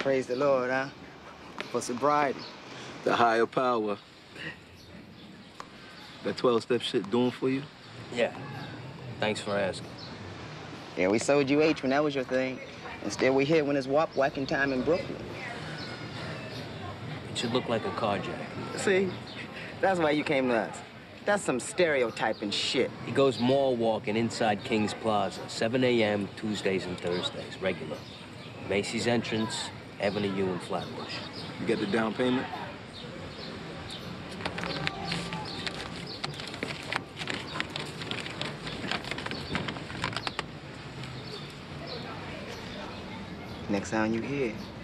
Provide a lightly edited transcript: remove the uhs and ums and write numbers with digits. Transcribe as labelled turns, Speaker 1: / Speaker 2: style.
Speaker 1: Praise the Lord, huh? For sobriety.
Speaker 2: The higher power. That 12-step shit doing for you?
Speaker 3: Yeah. Thanks for asking.
Speaker 1: Yeah, we sold you H when that was your thing. Instead, we hit when it's whacking time in Brooklyn.
Speaker 3: It should look like a carjack.
Speaker 1: See? That's why you came to us. That's some stereotyping shit.
Speaker 3: He goes mall walking inside King's Plaza, 7 a.m. Tuesdays and Thursdays, regular. Macy's entrance, Avenue U and Flatbush.
Speaker 2: You get the down payment?
Speaker 1: Next time you here,